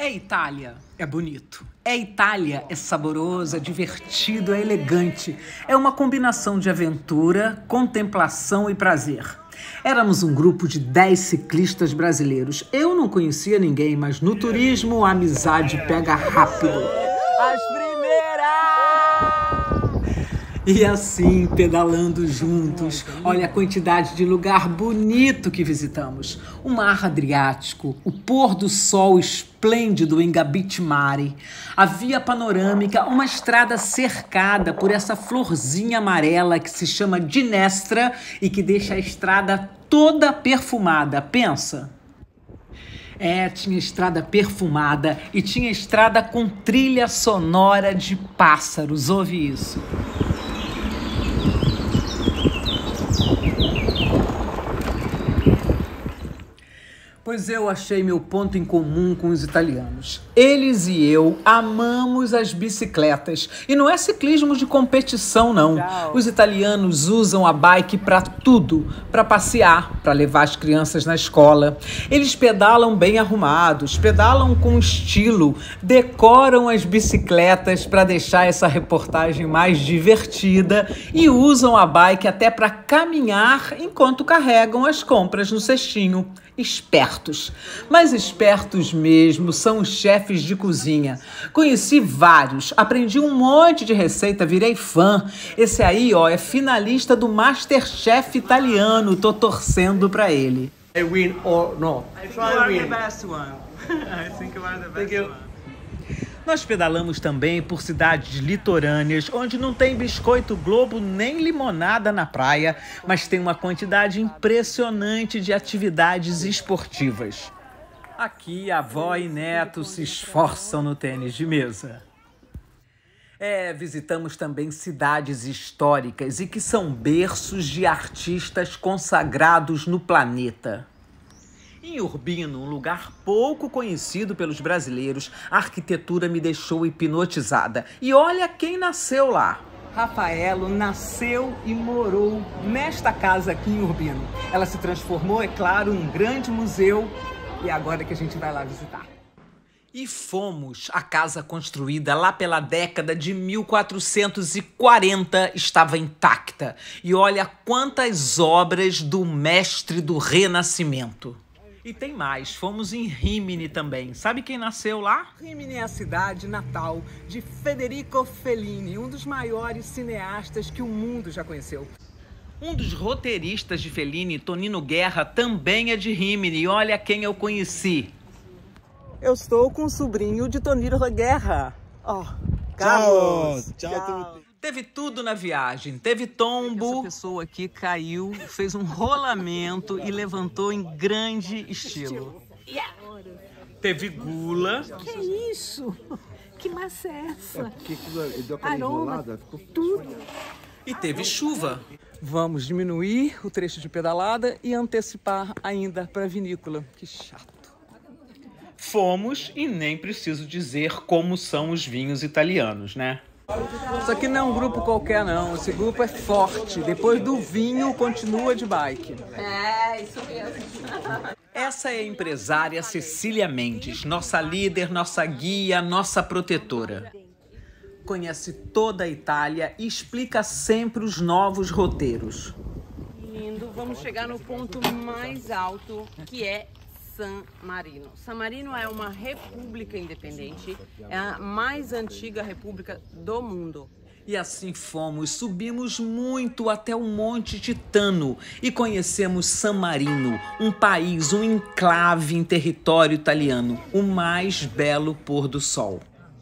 É Itália, é bonito. É Itália, é saboroso, é divertido, é elegante. É uma combinação de aventura, contemplação e prazer. Éramos um grupo de 10 ciclistas brasileiros. Eu não conhecia ninguém, mas no turismo a amizade pega rápido. As primeiras! E assim, pedalando juntos, olha a quantidade de lugar bonito que visitamos. O Mar Adriático, o pôr do sol esplêndido em Gabite Mare, a via panorâmica, uma estrada cercada por essa florzinha amarela que se chama Ginestra e que deixa a estrada toda perfumada. Pensa! Tinha estrada perfumada e tinha estrada com trilha sonora de pássaros. Ouve isso. Pois eu achei meu ponto em comum com os italianos. Eles e eu amamos as bicicletas. E não é ciclismo de competição, não. Os italianos usam a bike para tudo. Para passear, para levar as crianças na escola. Eles pedalam bem arrumados, pedalam com estilo, decoram as bicicletas para deixar essa reportagem mais divertida e usam a bike até para caminhar enquanto carregam as compras no cestinho. Espertos, mas espertos mesmo são os chefes de cozinha. Conheci vários, aprendi um monte de receita, virei fã. Esse aí, é finalista do MasterChef italiano, tô torcendo pra ele. I win or not? I think you are the best one. I think you are the best one. Nós pedalamos também por cidades litorâneas, onde não tem biscoito Globo nem limonada na praia, mas tem uma quantidade impressionante de atividades esportivas. Aqui, avó e neto se esforçam no tênis de mesa. Visitamos também cidades históricas e que são berços de artistas consagrados no planeta. Em Urbino, um lugar pouco conhecido pelos brasileiros, a arquitetura me deixou hipnotizada. E olha quem nasceu lá. Rafaelo nasceu e morou nesta casa aqui em Urbino. Ela se transformou, é claro, num grande museu e agora que a gente vai lá visitar. E fomos. A casa construída lá pela década de 1440 estava intacta. E olha quantas obras do mestre do Renascimento. E tem mais, fomos em Rimini também. Sabe quem nasceu lá? Rimini é a cidade natal de Federico Fellini, um dos maiores cineastas que o mundo já conheceu. Um dos roteiristas de Fellini, Tonino Guerra, também é de Rimini. E olha quem eu conheci. Eu estou com o sobrinho de Tonino Guerra. Carlos. Tchau. Teve tudo na viagem, teve tombo. Essa pessoa aqui caiu, fez um rolamento e levantou em grande estilo. Teve gula. Que isso? Que massa é essa? Porque ele deu aquela Aroma, enrolada, ficou tudo. E teve chuva. Vamos diminuir o trecho de pedalada e antecipar ainda para a vinícola. Que chato. Fomos e nem preciso dizer como são os vinhos italianos, né? Isso aqui não é um grupo qualquer, não. Esse grupo é forte. Depois do vinho, continua de bike. Isso mesmo. Essa é a empresária Cecília Mendes, nossa líder, nossa guia, nossa protetora. Conhece toda a Itália e explica sempre os novos roteiros. Lindo, vamos chegar no ponto mais alto, que é San Marino. San Marino é uma república independente, é a mais antiga república do mundo. E assim fomos, subimos muito até o Monte Titano e conhecemos San Marino, um país, um enclave em território italiano, o mais belo pôr do sol.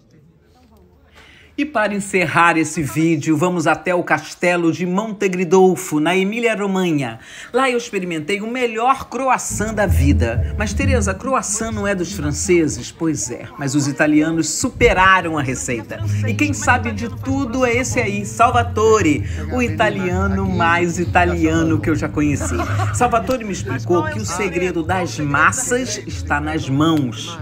E para encerrar esse vídeo, vamos até o castelo de Montegridolfo, na Emília-Romanha. Lá eu experimentei o melhor croissant da vida. Mas, Tereza, croissant não é dos franceses? Pois é, mas os italianos superaram a receita. E quem sabe de tudo é esse aí, Salvatore, o italiano mais italiano que eu já conheci. Salvatore me explicou que o segredo das massas está nas mãos.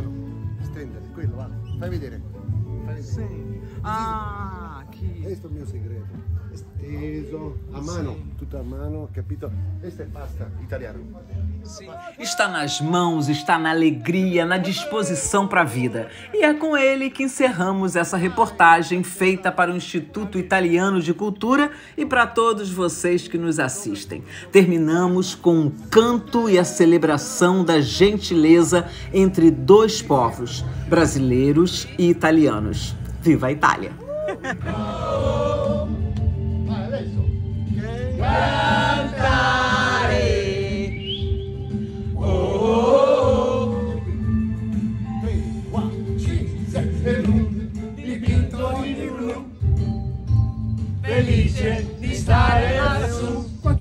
Fai vedere. Sim. Aqui. Questo è il mio segreto. Isso, a mano, tutta a mano, capito? Questa è pasta italiana. Está nas mãos, está na alegria, na disposição para a vida. E é com ele que encerramos essa reportagem feita para o Instituto Italiano de Cultura e para todos vocês que nos assistem. Terminamos com o canto e a celebração da gentileza entre dois povos, brasileiros e italianos. Viva a Itália!